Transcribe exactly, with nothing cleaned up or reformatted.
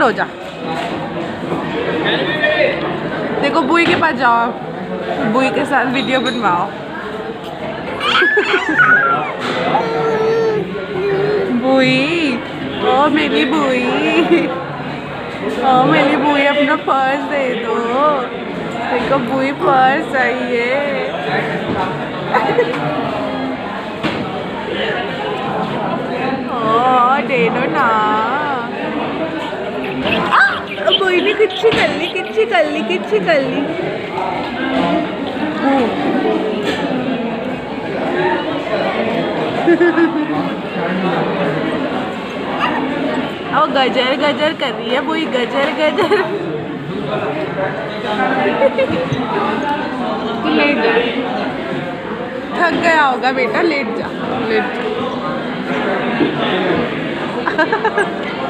दूर हो जा। देखो बुई के पास जाओ, बुई के साथ वीडियो बनवाओ। बुई, ओ मेरी बुई, ओ मेरी बुई अपना पर्स दे दो। देखो बुई पर्स आई है। ओ दे दो ना। बुई ने किच्छी कर ली, किच्छी कर ली, किच्छी कर ली। अब गजर गजर कर रही है बुई, गजर गजर। लेट जा, थक गया होगा बेटा, लेट जा, लेट जा।